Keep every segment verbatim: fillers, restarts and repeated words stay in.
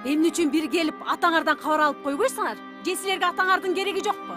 Эмне үчүн бир келип атаңардан кабар алып койбойсуңар? Же силерге атаңардын кереги жокпу?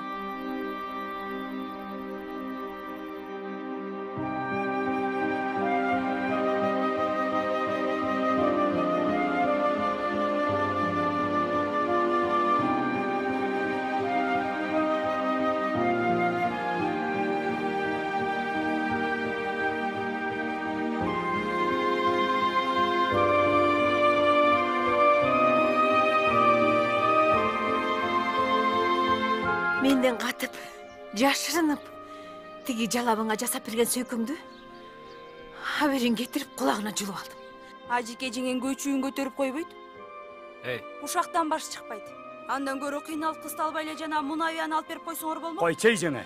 Менден катып, жашырынып, тиги жалабыңа жасап берген сөйкөңдү аберин кетирип кулагына жулуп алдым. Ажеке жеңен көчүүн көтөрүп койбойт. Эй, Ушактан баш чыкпайт. Андан көрө кыйналып кызды албай эле жана мунавияны алып берип койсоңор болмок. койчей жеңе.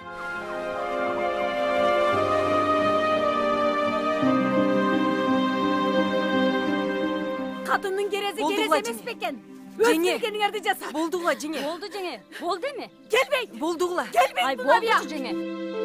Катындын керези Болду керез го, эмес жеңе. бекен. Жеңе. Өз билгениңерди жаса. Болдугула жеңе. Болду жеңе. Болду эми? Келбейт. Болдугула. Келбейт Ай, Мунавия. болду жеңе.